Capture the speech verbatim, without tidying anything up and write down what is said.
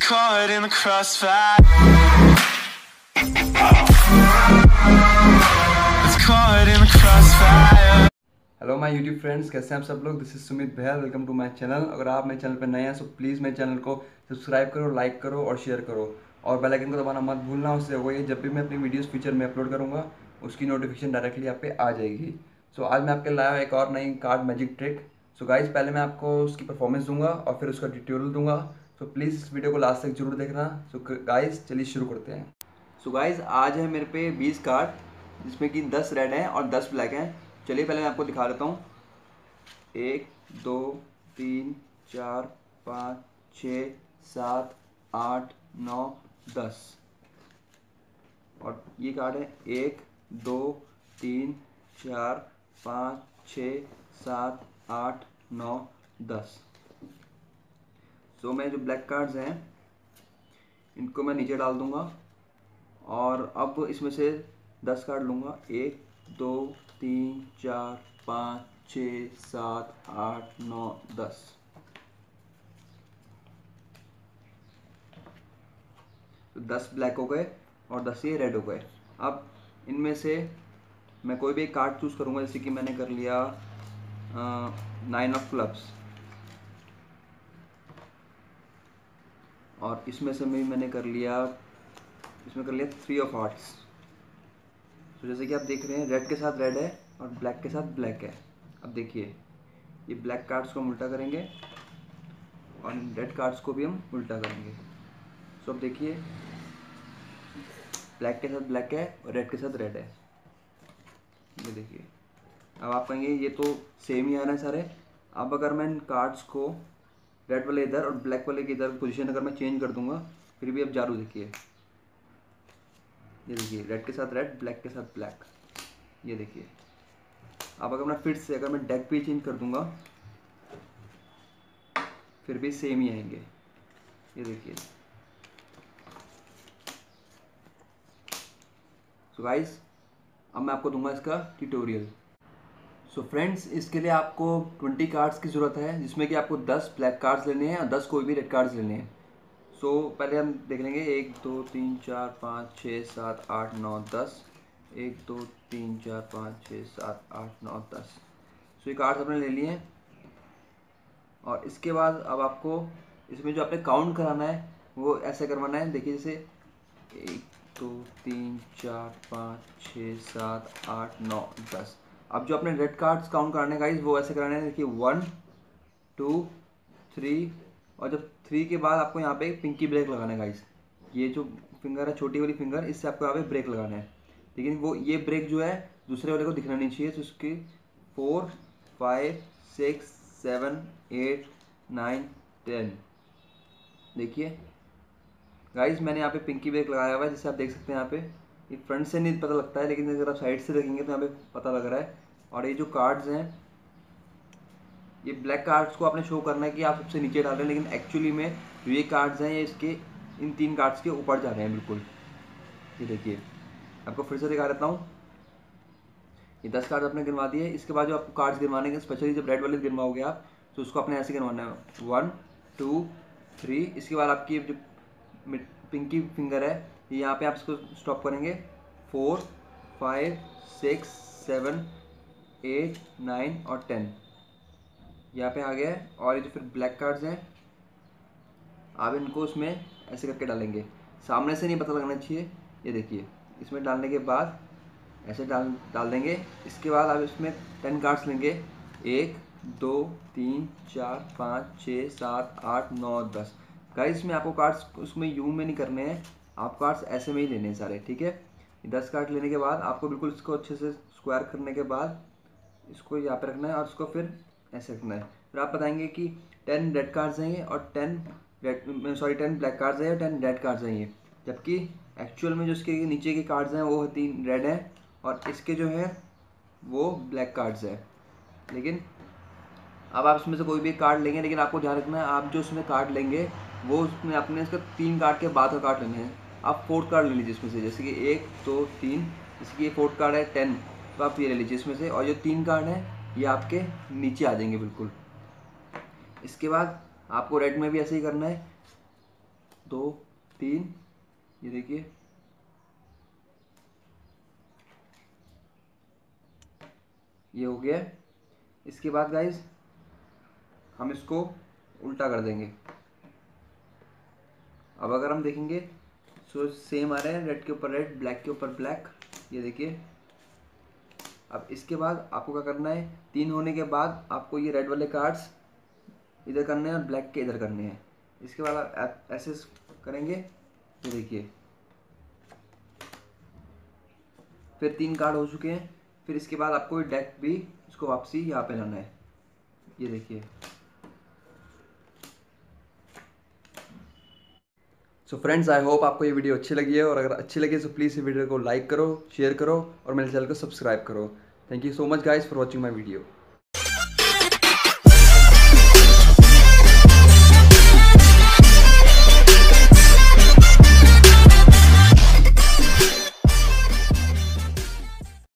caught in the crossfire. It's caught in the crossfire. Hello my YouTube friends, कैसे हैं आप सब लोग। This is Sumit Behl, welcome to my channel. अगर आप मेरे चैनल पर नए हैं तो प्लीज़ मेरे चैनल को सब्सक्राइब करो, लाइक करो और शेयर करो और बेल आइकन को दबाना मत भूलना। उससे होगा ये, जब भी मैं अपनी वीडियोस फ्यूचर में अपलोड करूँगा उसकी नोटिफिकेशन डायरेक्टली आप पे आ जाएगी। सो so, आज मैं आपके लाया एक और नई card magic trick. So guys, पहले मैं आपको उसकी परफॉर्मेंस दूंगा और फिर उसका ट्यूटोरियल दूंगा। सो so, प्लीज़ इस वीडियो को लास्ट तक जरूर देखना। सो so, गाइज चलिए शुरू करते हैं। सो so, गाइज आज है मेरे पे बीस कार्ड जिसमें कि दस रेड हैं और दस ब्लैक हैं। चलिए पहले मैं आपको दिखा देता हूँ। एक, दो, तीन, चार, पाँच, छः, सात, आठ, नौ, दस। और ये कार्ड है एक, दो, तीन, चार, पाँच, छः, सात, आठ, नौ, दस। सो मैं जो ब्लैक कार्ड्स हैं इनको मैं नीचे डाल दूंगा और अब इसमें से दस कार्ड लूँगा। एक, दो, तीन, चार, पाँच, छः, सात, आठ, नौ, दस। तो दस ब्लैक हो गए और दस ये रेड हो गए। अब इनमें से मैं कोई भी एक कार्ड चूज़ करूँगा, जैसे कि मैंने कर लिया नाइन ऑफ क्लब्स और इसमें से भी मैंने कर लिया इसमें कर लिया थ्री ऑफ हार्ट्स। तो जैसे कि आप देख रहे हैं रेड के साथ रेड है और ब्लैक के साथ ब्लैक है। अब देखिए ये ब्लैक कार्ड्स को हम उल्टा करेंगे और रेड कार्ड्स को भी हम उल्टा करेंगे। सो अब देखिए ब्लैक के साथ ब्लैक है और रेड के साथ रेड है। ये देखिए, अब आप कहेंगे ये तो सेम ही आ रहा है सारे। अब अगर मैं इन कार्ड्स को रेड वाले इधर और ब्लैक वाले की इधर पोजीशन अगर मैं चेंज कर दूंगा फिर भी अब जारू देखिए। ये देखिए रेड के साथ रेड, ब्लैक के साथ ब्लैक। ये देखिए, अब अगर मैं फिर से अगर मैं डेक भी चेंज कर दूंगा फिर भी सेम ही आएंगे। ये देखिए। सो गाइस, अब मैं आपको दूंगा इसका ट्यूटोरियल। सो फ्रेंड्स, इसके लिए आपको बीस कार्ड्स की ज़रूरत है जिसमें कि आपको दस ब्लैक कार्ड्स लेने हैं और दस कोई भी रेड कार्ड्स लेने हैं। सो so, पहले हम देख लेंगे एक, दो, तीन, चार, पाँच, छः, सात, आठ, नौ, दस। एक, दो, तीन, चार, पाँच, छः, सात, आठ, नौ, दस। सो ये कार्ड्स आपने ले लिए हैं और इसके बाद अब आपको इसमें जो आपने काउंट कराना है वो ऐसे करवाना है। देखिए जैसे एक, दो, तीन, चार, पाँच, छः, सात, आठ, नौ, दस। अब जो आपने रेड कार्ड्स काउंट कराने हैं गाइस वो ऐसे कराने हैं। देखिए वन, टू, थ्री और जब थ्री के बाद आपको यहाँ पे पिंकी ब्रेक लगाना है गाइस। ये जो फिंगर है छोटी वाली फिंगर, इससे आपको यहाँ पे ब्रेक लगाना है। लेकिन वो ये ब्रेक जो है दूसरे वाले को दिखना नहीं चाहिए। तो उसकी four, five, six, seven, eight, nine, ten. देखिए गाइस मैंने यहाँ पे पिंकी ब्रेक लगाया हुआ है, जैसे आप देख सकते हैं। यहाँ पे ये फ्रंट से नहीं पता लगता है लेकिन अगर आप साइड से देखेंगे तो यहाँ पे पता लग रहा है। और ये जो कार्ड्स हैं ये ब्लैक कार्ड्स को आपने शो करना है कि आप सबसे नीचे डाल रहे हैं, लेकिन एक्चुअली में जो ये कार्ड्स हैं ये इसके इन तीन कार्ड्स के ऊपर जा रहे हैं बिल्कुल। ये देखिए, आपको फिर से दिखा देता हूँ। ये दस कार्ड आपने गिनवा दिए। इसके बाद जो आपको कार्ड्स गिनवाने के, स्पेशली जब रेड वाले गिनवाओगे आप तो उसको आपने ऐसे गिनवाना है वन, टू, थ्री। इसके बाद आपकी जो पिंकी फिंगर है ये यहाँ पे आप इसको स्टॉप करेंगे। Four, five, six, seven, eight, nine और टेन यहाँ पे आ गया है। और ये जो फिर ब्लैक कार्ड्स हैं आप इनको उसमें ऐसे करके डालेंगे। सामने से नहीं पता लगना चाहिए। ये देखिए, इसमें डालने के बाद ऐसे डाल डाल देंगे। इसके बाद आप इसमें टेन कार्ड्स लेंगे। एक, दो, तीन, चार, पाँच, छः, सात, आठ, नौ, दस। गाइस इसमें आपको कार्ड्स उसमें यू में नहीं करने हैं, आप कार्ड्स ऐसे में ही लेने हैं सारे, ठीक है। दस कार्ड लेने के बाद आपको बिल्कुल इसको अच्छे से स्क्वायर करने के बाद इसको यहाँ पे रखना है और इसको फिर ऐसे रखना है। फिर आप बताएंगे कि टेन रेड कार्ड्स हैं ये और ten red sorry ten black cards हैं और टेन रेड कार्ड्स हैं ये, जबकि एक्चुअल में जो इसके नीचे के कार्ड्स हैं वो तीन रेड हैं और इसके जो है वो ब्लैक कार्ड्स हैं। लेकिन अब आप इसमें से कोई भी कार्ड लेंगे, लेकिन आपको ध्यान रखना है आप जो उसमें कार्ड लेंगे वो उसमें आपने इसका तीन कार्ड के बाद का कार्ड लेने हैं। आप फोर्थ कार्ड ले लीजिए इसमें से, जैसे कि एक, दो, तीन। जैसे कि ये फोर्थ कार्ड है टेन, तो आप ये ले लीजिए इसमें से। और जो तीन कार्ड हैं ये आपके नीचे आ जाएंगे बिल्कुल। इसके बाद आपको रेड में भी ऐसे ही करना है। दो, तीन, ये देखिए, ये हो गया। इसके बाद गाइस हम इसको उल्टा कर देंगे। अब अगर हम देखेंगे सो सेम आ रहा है, रेड के ऊपर रेड, ब्लैक के ऊपर ब्लैक, ये देखिए। अब इसके बाद आपको क्या करना है, तीन होने के बाद आपको ये रेड वाले कार्ड्स इधर करने हैं और ब्लैक के इधर करने हैं। इसके बाद आप ऐसे करेंगे, ये देखिए, फिर तीन कार्ड हो चुके हैं। फिर इसके बाद आपको डेक भी इसको वापसी यहाँ पे लाना है, ये देखिए। सो फ्रेंड्स, आई होप आपको ये वीडियो अच्छी लगी है, और अगर अच्छी लगी तो प्लीज़ इस वीडियो को लाइक करो, शेयर करो और मेरे चैनल को सब्सक्राइब करो। Thank you so much guys for watching my video.